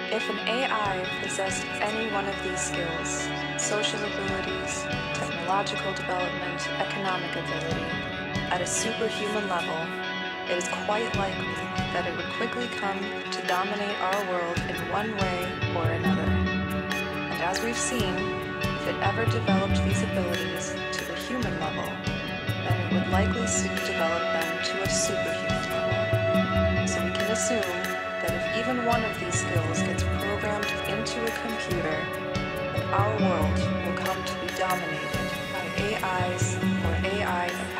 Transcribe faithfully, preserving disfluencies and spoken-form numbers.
If an A I possessed any one of these skills, social abilities, technological development, economic ability, at a superhuman level, it is quite likely that it would quickly come to dominate our world in one way or another. And as we've seen, if it ever developed these abilities to the human level, then it would likely soon develop them to a superhuman level. So we can assume that if even one of these skills gets programmed into a computer, then our world will come to be dominated by A Is or A I-empowered